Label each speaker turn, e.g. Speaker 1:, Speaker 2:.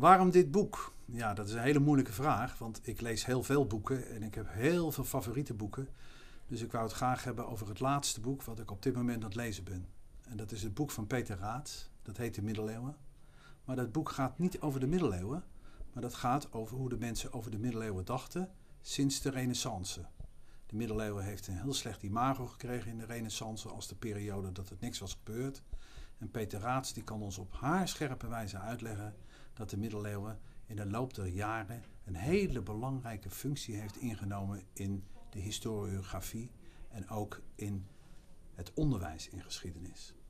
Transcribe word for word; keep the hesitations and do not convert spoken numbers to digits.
Speaker 1: Waarom dit boek? Ja, dat is een hele moeilijke vraag, want ik lees heel veel boeken en ik heb heel veel favoriete boeken. Dus ik wou het graag hebben over het laatste boek wat ik op dit moment aan het lezen ben. En dat is het boek van Peter Raad, dat heet De Middeleeuwen. Maar dat boek gaat niet over de middeleeuwen, maar dat gaat over hoe de mensen over de middeleeuwen dachten sinds de Renaissance. De middeleeuwen heeft een heel slecht imago gekregen in de Renaissance als de periode dat het niks was gebeurd. En Peter Raads die kan ons op haarscherpe wijze uitleggen dat de middeleeuwen in de loop der jaren een hele belangrijke functie heeft ingenomen in de historiografie en ook in het onderwijs in geschiedenis.